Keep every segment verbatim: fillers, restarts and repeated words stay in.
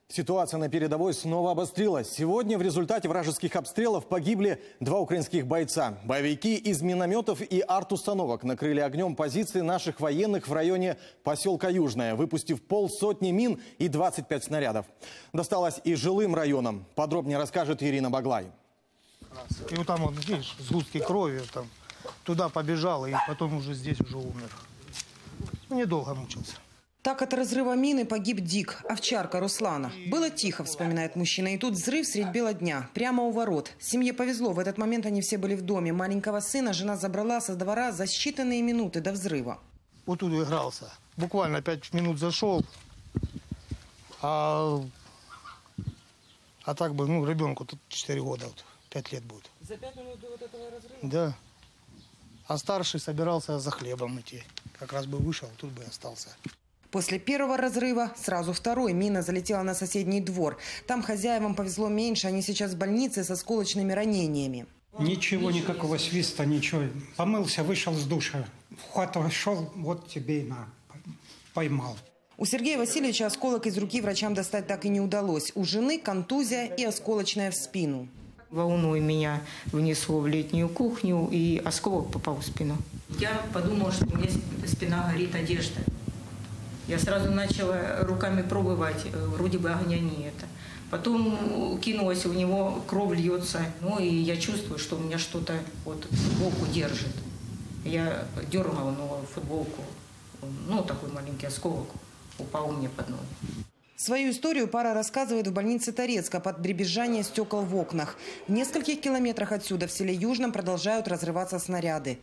Ситуация на передовой снова обострилась. Сегодня в результате вражеских обстрелов погибли два украинских бойца. Боевики из минометов и арт-установок накрыли огнем позиции наших военных в районе поселка Южное, выпустив полсотни мин и двадцать пять снарядов. Досталось и жилым районам. Подробнее расскажет Ирина Баглай. И вот там, вот, видишь, сгустки крови, там, туда побежал и потом уже здесь уже умер. Недолго мучился. Так от разрыва мины погиб Дик, овчарка Руслана. Было тихо, вспоминает мужчина, и тут взрыв средь бела дня, прямо у ворот. Семье повезло, в этот момент они все были в доме. Маленького сына жена забрала со двора за считанные минуты до взрыва. Вот тут игрался. Буквально пять минут зашел, а, а так бы, ну, ребенку тут четыре года, вот, пять лет будет. За пять минут до вот этого разрыва? Да. А старший собирался за хлебом идти. Как раз бы вышел, тут бы остался. После первого разрыва сразу второй. Мина залетела на соседний двор. Там хозяевам повезло меньше. Они сейчас в больнице со осколочными ранениями. Ничего, никакого свиста, ничего. Помылся, вышел с душа. В хату шел, вот тебе и на. Поймал. У Сергея Васильевича осколок из руки врачам достать так и не удалось. У жены контузия и осколочная в спину. Волной меня внесло в летнюю кухню, и осколок попал в спину. Я подумала, что у меня спина горит одежда. Я сразу начала руками пробовать, вроде бы огня нет. Потом кинулась, у него кровь льется. Ну и я чувствую, что у меня что-то вот футболку держит. Я дергала, но футболку, ну такой маленький осколок упал мне под ноги. Свою историю пара рассказывает в больнице Торецка под дребезжание стекол в окнах. В нескольких километрах отсюда, в селе Южном, продолжают разрываться снаряды.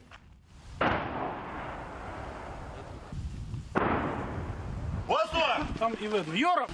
Там и видно. Юра!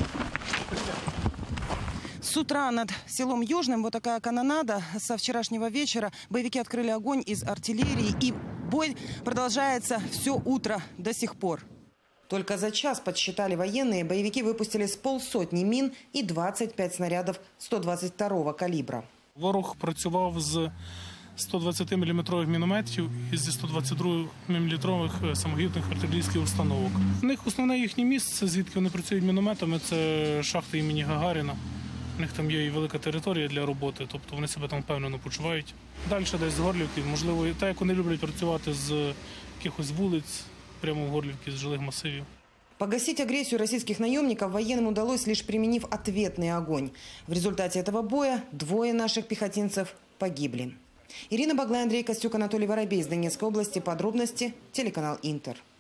С утра над селом Южным вот такая канонада. Со вчерашнего вечера боевики открыли огонь из артиллерии. И бой продолжается все утро до сих пор. Только за час, подсчитали военные, боевики выпустили с полсотни мин и двадцать пять снарядов сто двадцять второго калібра. Ворог працював з сто двадцятиміліметрових мінометів і зі сто двадцятидвоміліметрових самохідних артилерійських установок. У них основне їхнє місце, звідки вони працюють мінометами, це шахти імені Гагаріна. У них там є і велика територія для роботи, тобто вони себе там впевнено почувають. Далі десь з Горлівки, можливо, так як вони люблять працювати з якихось вулиць, прямо в Горлівці, з жилих масивів. Погасить агрессию российских наемников военным удалось, лишь применив ответный огонь. В результате этого боя двое наших пехотинцев погибли. Ирина Баглай, Андрей Костюк, Анатолий Воробей из Донецкой области. Подробности телеканал Интер.